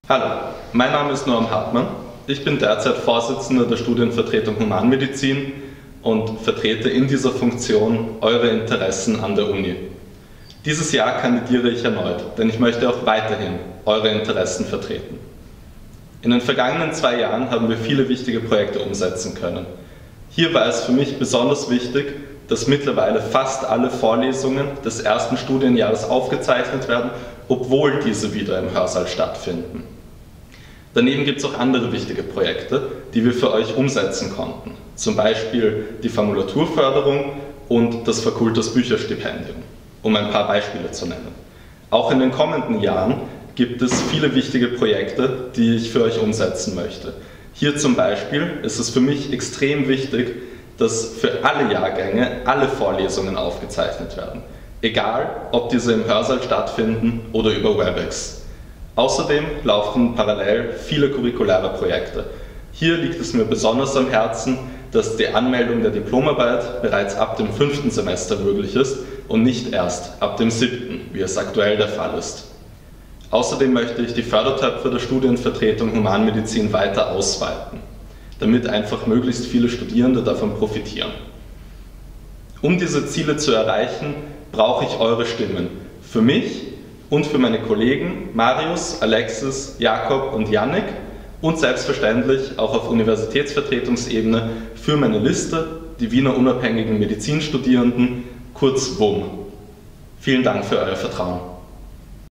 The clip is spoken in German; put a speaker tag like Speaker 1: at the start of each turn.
Speaker 1: Hallo, mein Name ist Noam Hartmann. Ich bin derzeit Vorsitzender der Studienvertretung Humanmedizin und vertrete in dieser Funktion eure Interessen an der Uni. Dieses Jahr kandidiere ich erneut, denn ich möchte auch weiterhin eure Interessen vertreten. In den vergangenen 2 Jahren haben wir viele wichtige Projekte umsetzen können. Hier war es für mich besonders wichtig, dass mittlerweile fast alle Vorlesungen des ersten Studienjahres aufgezeichnet werden, obwohl diese wieder im Hörsaal stattfinden. Daneben gibt es auch andere wichtige Projekte, die wir für euch umsetzen konnten. Zum Beispiel die Formulaturförderung und das Fakultas Bücherstipendium, um ein paar Beispiele zu nennen. Auch in den kommenden Jahren gibt es viele wichtige Projekte, die ich für euch umsetzen möchte. Hier zum Beispiel ist es für mich extrem wichtig, dass für alle Jahrgänge alle Vorlesungen aufgezeichnet werden, egal ob diese im Hörsaal stattfinden oder über Webex. Außerdem laufen parallel viele curriculäre Projekte. Hier liegt es mir besonders am Herzen, dass die Anmeldung der Diplomarbeit bereits ab dem 5. Semester möglich ist und nicht erst ab dem 7., wie es aktuell der Fall ist. Außerdem möchte ich die Fördertöpfe der Studienvertretung Humanmedizin weiter ausweiten, damit einfach möglichst viele Studierende davon profitieren. Um diese Ziele zu erreichen, brauche ich eure Stimmen. Für mich und für meine Kollegen Marius, Alexis, Jakob und Yannick und selbstverständlich auch auf Universitätsvertretungsebene für meine Liste, die Wiener Unabhängigen Medizinstudierenden, kurz WUM. Vielen Dank für euer Vertrauen.